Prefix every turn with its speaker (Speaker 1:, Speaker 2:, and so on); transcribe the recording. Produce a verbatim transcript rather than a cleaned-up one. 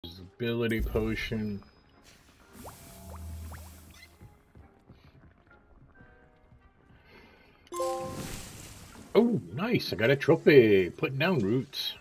Speaker 1: Ability potion. Oh, nice. I got a trophy. Putting down roots.